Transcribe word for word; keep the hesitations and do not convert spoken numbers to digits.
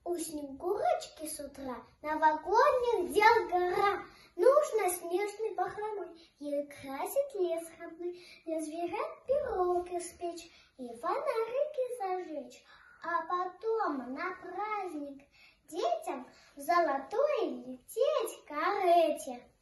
У Снегурочки с утра новогодних дел гора. Нужно снежной бахромой ей красить лес родной, для зверят пирог испечь и фонарики зажечь, а потом на праздник детям в золотой лететь карете.